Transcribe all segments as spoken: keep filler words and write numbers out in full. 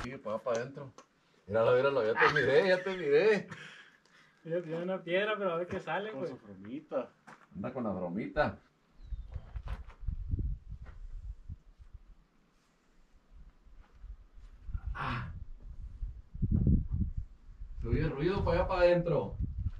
sigue para para adentro. Míralo, míralo, ya te miré, ya te miré. Yo tiene una piedra, pero a ver qué sale, Con güey. su bromita. Anda con la bromita. Ah. Se oye el ruido para allá para adentro.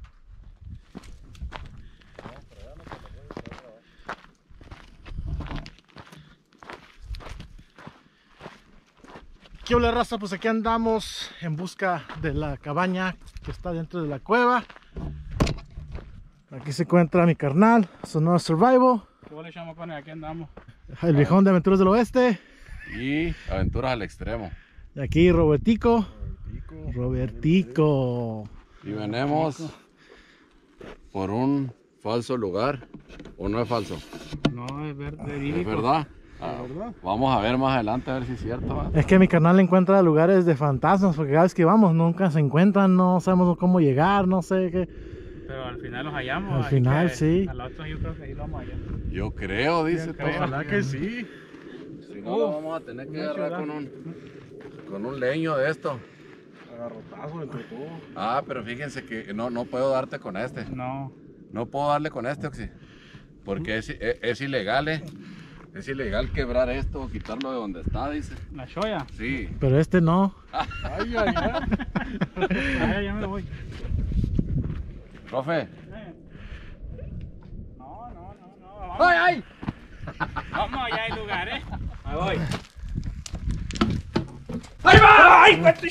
¿Qué hola, raza? Pues aquí andamos en busca de la cabaña que está dentro de la cueva. Aquí se encuentra mi carnal, Sonora Survival, ¿Qué vale, chamacones? Aquí andamos. el viejón de Aventuras del Oeste. Y aventuras al extremo. Y aquí Robertico. Robertico. Y venimos por un falso lugar. ¿O no es falso? No, es ver- ¿Es verídico. verdad? Ah, vamos a ver más adelante a ver si es cierto. ¿Va? Es que mi carnal encuentra lugares de fantasmas, porque cada vez que vamos nunca se encuentran, no sabemos cómo llegar, no sé qué. Pero al final los hallamos. Al así final, que sí. Al otro yo creo que ahí lo vamos a hallar. Yo creo, dice Yo todo. creo. Ojalá que sí. Si no, lo Uf, vamos a tener que una agarrar ciudad. con un, con un leño de esto. Agarrotazo entre todo. Ah, pero fíjense que no, no puedo darte con este. No. No puedo darle con este, Oxy. Porque es, es, es ilegal, ¿eh? Es ilegal quebrar esto o quitarlo de donde está, dice. La choya. Sí. Pero este no. Ay, ay, ay. Ah, ya me lo voy. Profe. Eh. No, no, no, no. Vamos, ¡Ay, ay! vamos allá hay lugar, ¿eh? Ahí voy. ¡Ahí va! ¡Ay, cuánto!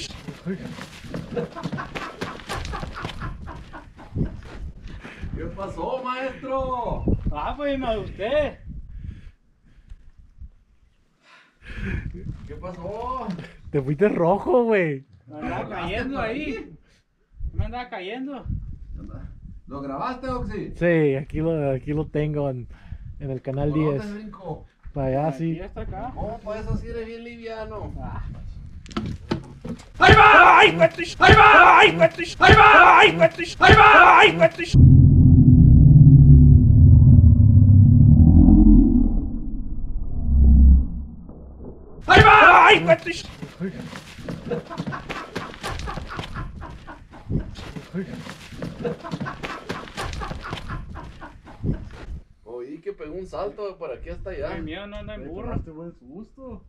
¿Qué pasó, maestro? Ah, pues me asusté. ¿Qué pasó? Te fuiste rojo, güey. Me andaba cayendo ahí. Me andaba cayendo. ¿Lo grabaste, Oxy? Sí, aquí lo, aquí lo tengo en, en el canal ¿Por dónde diez. brinco? Para allá, Aquí sí. está acá. ¿Cómo para eso sí eres bien liviano? Ah. ¡Ahí va! ¡Ay, cuánto! ¡Ahí va! ¡Ay, cuánto! ¡Ahí va! ¡Ay, cuánto! ¡Ahí va! ¡Ay, cuánto! ¡Ahí va! ¡Ay, cuánto! Oí que pegó un salto de por aquí hasta allá. El mío no anda en burro. Este buen susto.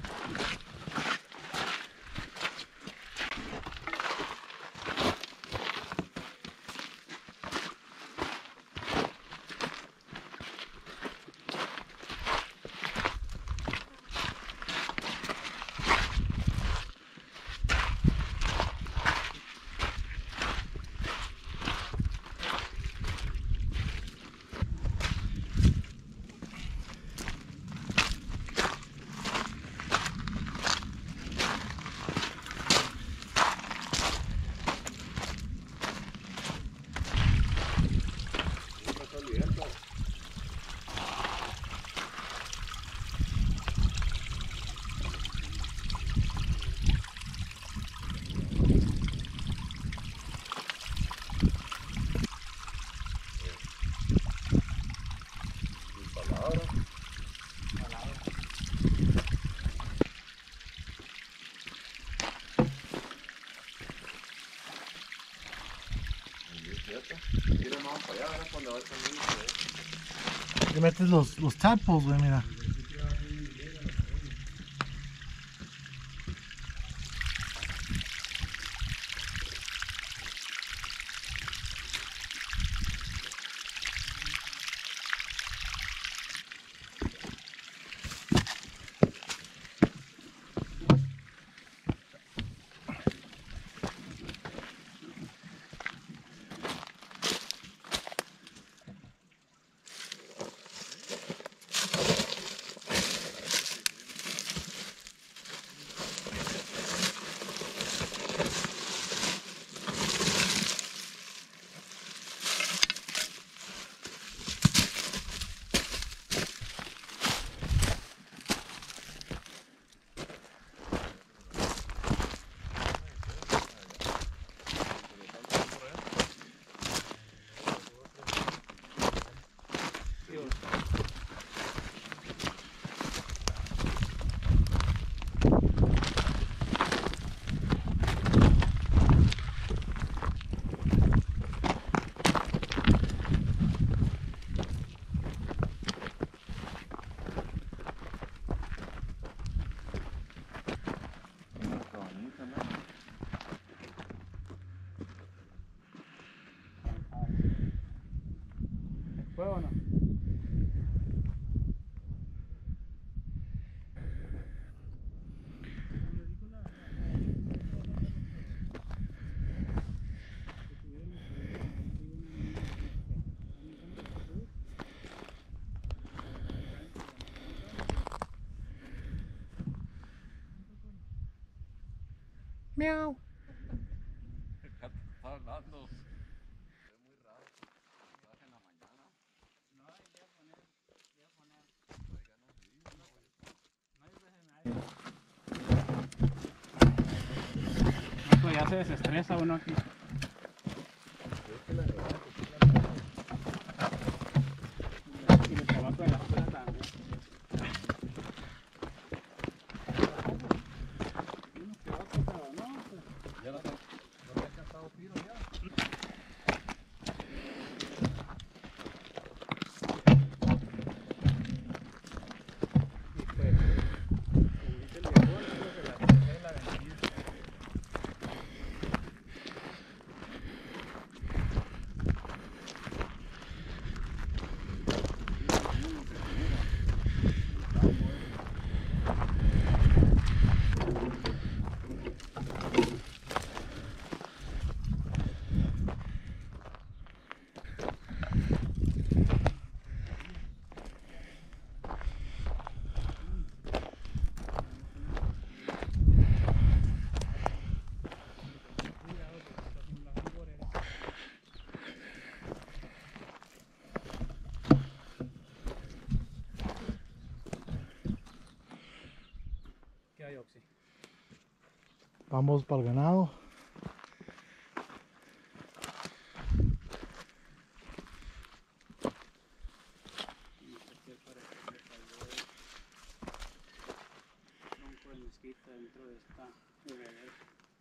Le metes los, los tadpoles, güey, mira. fue o no? Miau. Está hablando. Es muy raro. Trabaja en la mañana. No, voy a poner, voy a poner. No hay veces nadie. No, pues ya se desestresa uno aquí. Y el tabaco de la escuela también. Uno que otro, pero no, pues. Ya no está. No te has cantado tiro ya. Y pues, como dice el viejón, creo que la tercera es la vencida. ¿Qué hay, Oxy? Vamos para el ganado. Tronco de mezquita dentro de esta bebedera.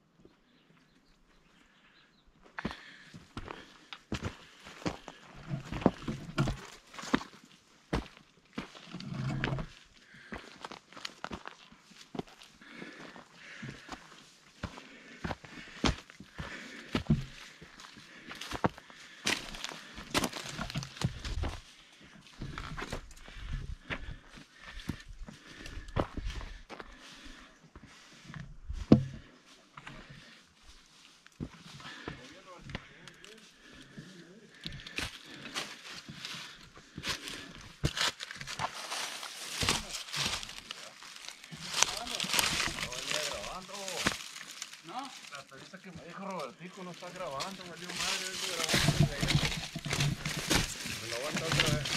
¿No? La entrevista que me dijo Robertico no está grabando, me dio madre, vengo grabando desde ayer. Me lo aguanta otra vez.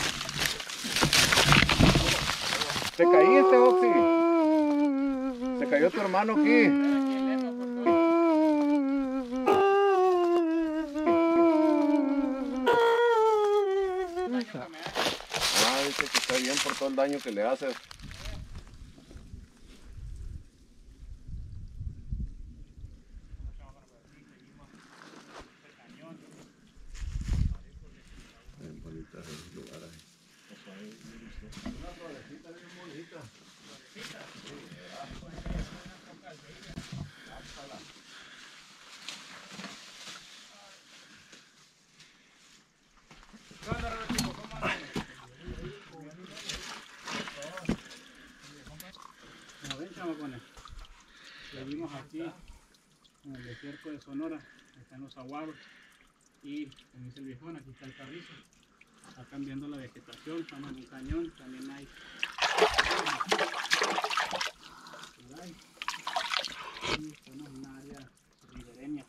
Te caíste, Oxy. Se cayó tu hermano aquí. Ah, dice que está bien por todo el daño que le haces. Como ven, chamacones, vivimos aquí en el desierto de Sonora, están los aguaros y, como dice el viejón, aquí está el carrizo. Está cambiando la vegetación, estamos en un cañón, también hay por ahí. Y estamos en una área ribereña.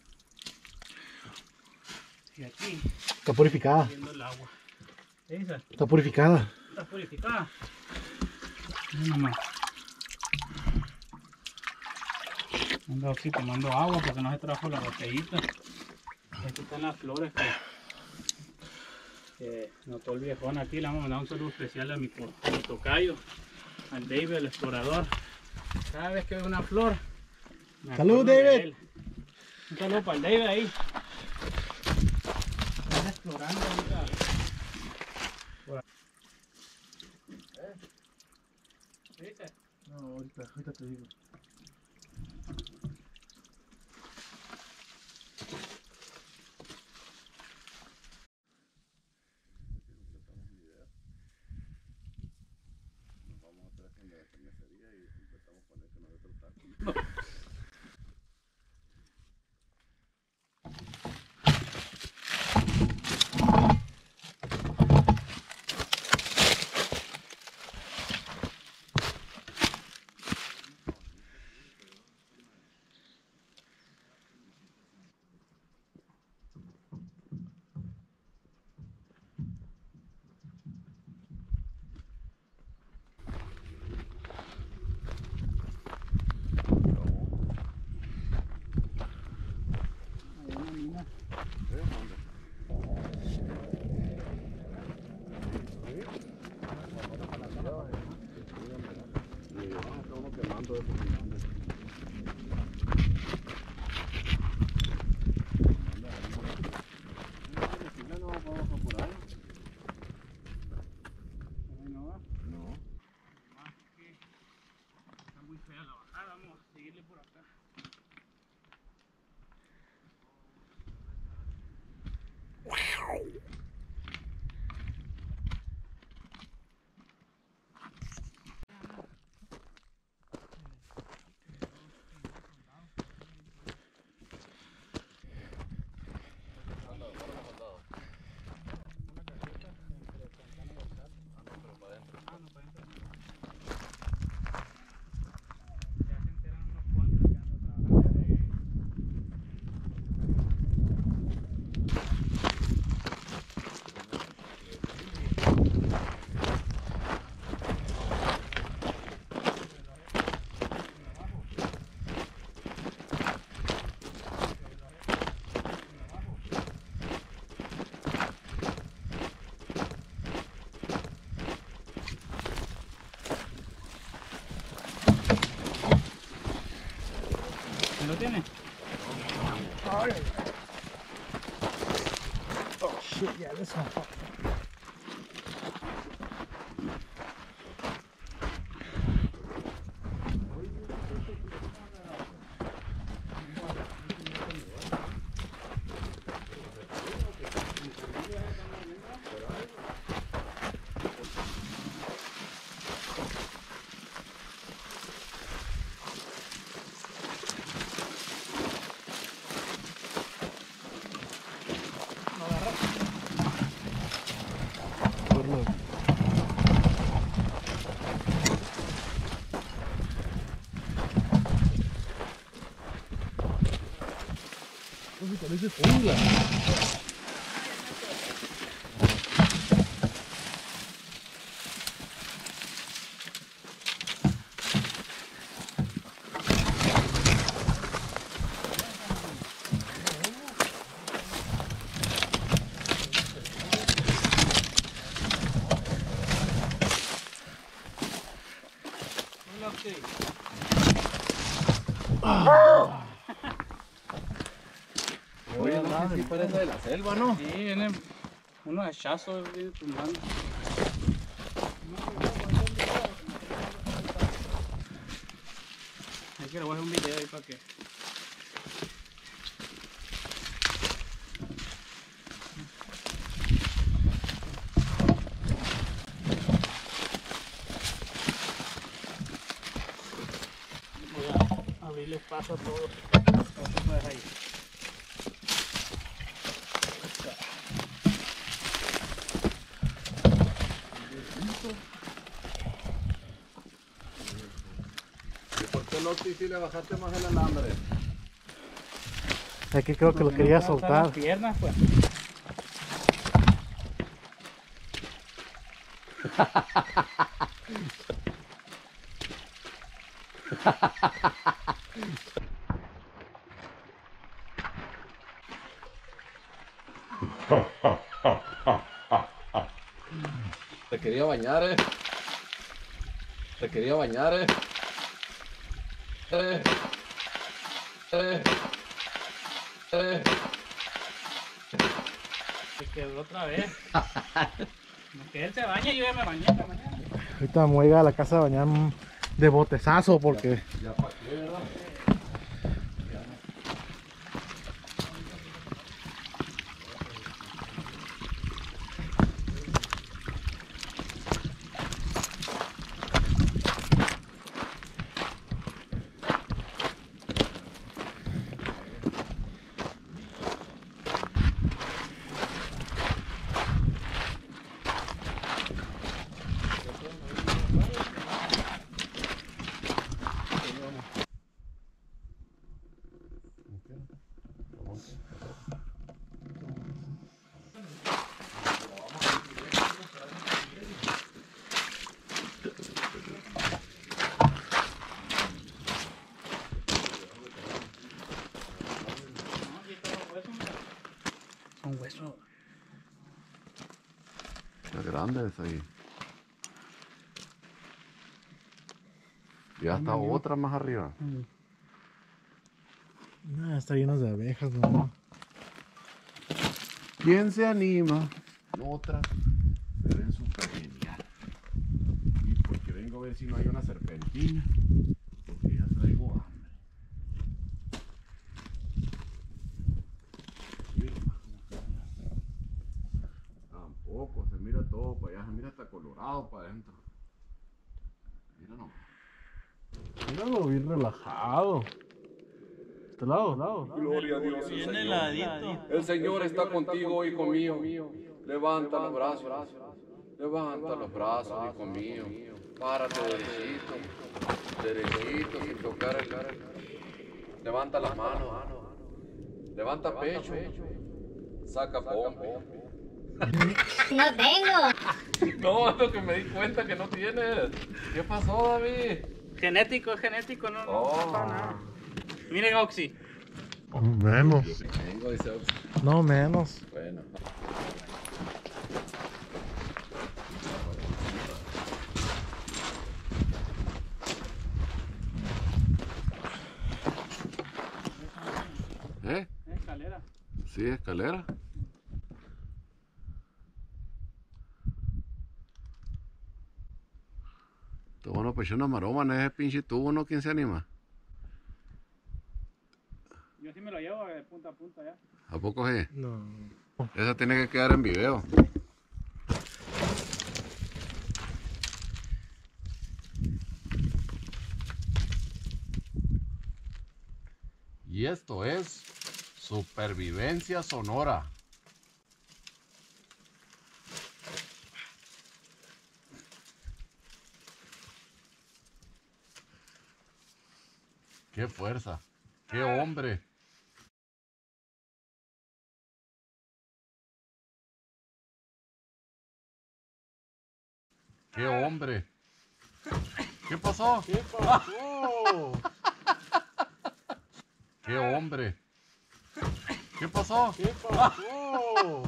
Y aquí Está purificada. viendo el agua. ¿Qué dice? Está purificada. Está purificada. Mira nomás. Ando aquí tomando agua porque no se trajo la botellita. Y aquí están las flores que, que notó el viejón aquí. Le vamos a mandar un saludo especial a mi, to- a mi tocayo, al David, el explorador. Cada vez que veo una flor, me Salud, acuerdo de David. él. Un saludo para el David ahí. Están explorando ahorita. Por ahí. ¿Qué dice? No, ahorita, ahorita te digo. Ahí no va. No. Más que está muy fea la bajada, vamos a seguirle por acá. Ya se enteran unos cuantos que ando trabajando. ¿Me lo tiene? Oh shit, yeah, this one. Parece jungla. Oye, no, sí parece de la selva, ¿no? Sí, viene unos hachazos, viene tumbando. Hay que le voy a hacer un video ahí para que. Voy a abrirle paso a todos. No te puedes ahí. ¿Y por qué no si le bajaste más el alambre? Es que creo que lo Porque no quería puedo alzar soltar. las piernas, pues. Te quería bañar, eh. Te quería bañar, eh. Eh. Eh. Eh. Se quebró otra vez. Que él se bañe y yo ya me bañé esta mañana. Ahorita me voy a ir a la casa a bañar de botezazo porque Ya pa' qué, ¿verdad? Son huesos. Qué grande es ahí. Y ya está otra más arriba. No, está lleno de abejas, no. ¿Quién se anima? Otra. Se ven súper genial. Y porque vengo a ver si no hay una serpentina. Porque ya traigo hambre. Mira, tampoco, se mira todo para allá. Se mira hasta colorado para adentro. Mira nomás. Míralo bien relajado. Este lado, lado. Gloria a Dios. Bien heladito. El Señor está contigo, hijo mío. Levanta los brazos. Levanta los brazos, hijo mío. Párate derechito. Derechito, sin tocar el... Levanta las manos. Levanta pecho. Saca pompa. No tengo. No, es lo que me di cuenta que no tienes. ¿Qué pasó, David? Genético, es genético, no, no, Oh. no pasa nada. Miren, Oxy. Menos. Tengo, dice Oxy. No, menos. Bueno. ¿Eh? Escalera. Sí, escalera. Todo bueno, pues una maroma en ese pinche tubo, ¿no? ¿Quién se anima? Yo sí me lo llevo de punta a punta ya. ¿A poco sí? No. Esa tiene que quedar en video. Y esto es Supervivencia Sonora. ¡Qué fuerza! ¡Qué hombre! ¡Qué hombre! ¿Qué pasó? ¿Qué pasó? ¡Qué hombre! ¿Qué pasó? ¿Qué pasó?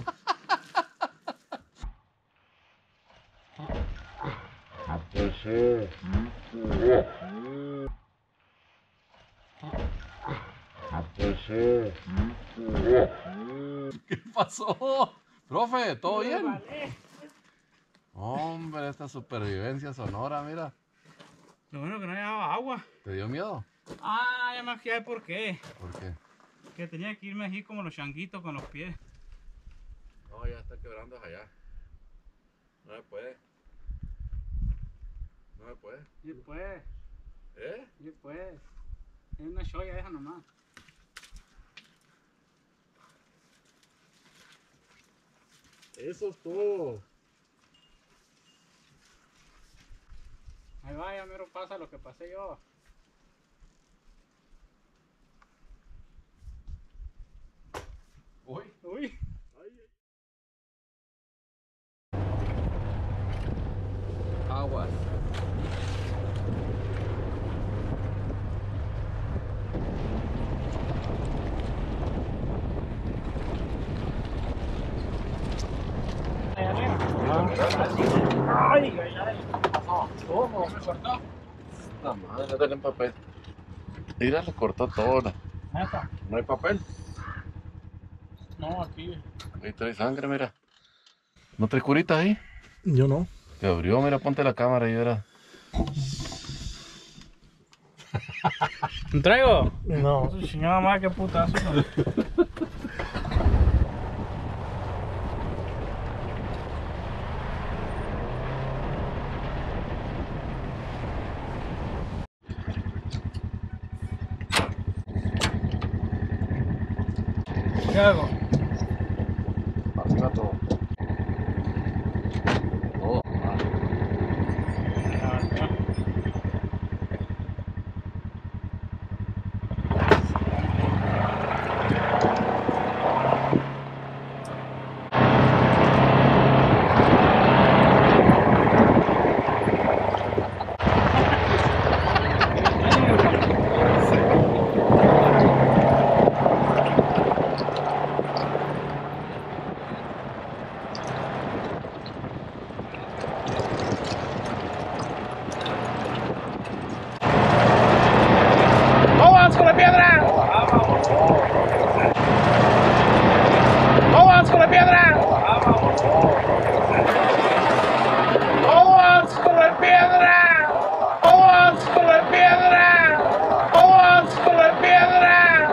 ¿Qué pasó? Profe, ¿todo bien? Hombre, esta supervivencia sonora, mira. Lo bueno que no llevaba agua. ¿Te dio miedo? Ah, ya me fijé por qué. ¿Por qué? Que tenía que irme así como los changuitos con los pies. No, ya está quebrando allá. No se puede. No se puede. Y después, ¿Eh? y después. Es una shoya esa nomás. Eso es todo. Ahí va, ya mero pasa lo que pasé yo. Uy. Uy. Aguas. Ay, ay, ay. ¿Cómo? ¿Me cortó? La madre, no tienen papel. Mira, le cortó todo. la- Neta. No hay papel. No, aquí. Ahí trae sangre, mira. ¿No traes curita ahí? Yo no. Te abrió, mira, ponte la cámara y verás. ¿Me traigo? No. Su chingada madre, qué putazo. ¿Qué hago? Arriba todo. Todo. Ah. piedra! ¡Vamos con la piedra! ¡Vamos con la piedra! ¡Vamos con la piedra! ¡Vamos con la piedra!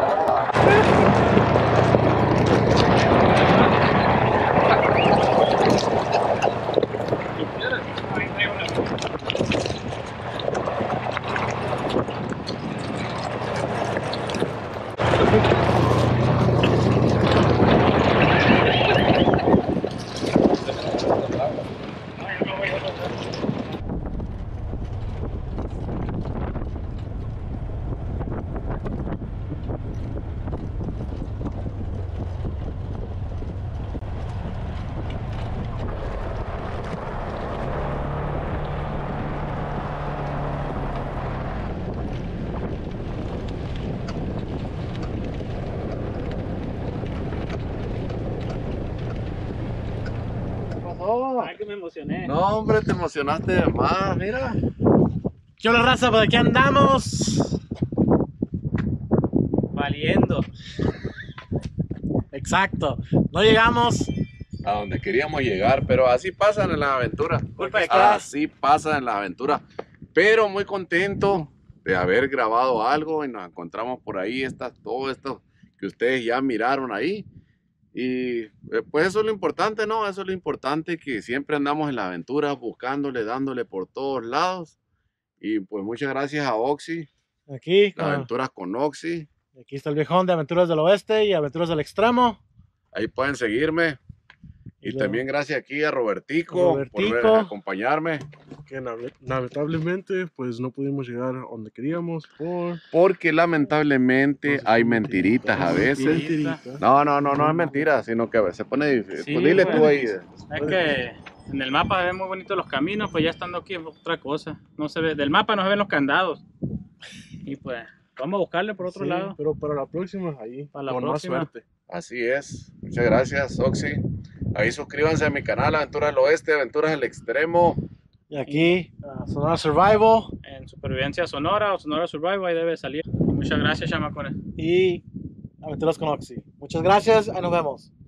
Ay, que me emocioné. No, hombre, te emocionaste de más, mira. ¿Qué hola, raza? Pues aquí andamos. Valiendo. Exacto. No llegamos. A donde queríamos llegar, pero así pasan en las aventuras. Culpa de acá. Así pasa en las aventuras. Pero muy contento de haber grabado algo y nos encontramos por ahí estas, todo esto que ustedes ya miraron ahí. Y eh, pues eso es lo importante, ¿no? Eso es lo importante, que siempre andamos en las aventuras buscándole, dándole por todos lados. Y pues muchas gracias a Oxy, Aquí, las con- aventuras con Oxy. aquí está el viejón de Aventuras del Oeste y Aventuras del Extremo. Ahí pueden seguirme. Y Y luego- también gracias aquí a Robertico, Robertico. por acompañarme. Que lame- lamentablemente pues no pudimos llegar a donde queríamos por... Porque lamentablemente Pues, hay son mentiritas a veces. Mentiritas. No, no, no, no es mentira, sino que se pone difícil. Sí, Pues dile tú bueno. ahí. Es que en el mapa se ven muy bonitos los caminos, pues ya estando aquí es otra cosa. No se ve, del mapa no se ven los candados. Y pues vamos a buscarle por otro Sí, lado. pero para la próxima ahí, Para la con próxima. más suerte. Así es. Muchas gracias, Oxy. Ahí suscríbanse a mi canal, Aventuras del Oeste, Aventuras del Extremo. Y aquí, uh, Sonora Survival En Supervivencia Sonora o Sonora Survival, ahí debe salir. Muchas gracias, chamacones. y Aventuras con Oxy. Muchas gracias, ahí nos vemos.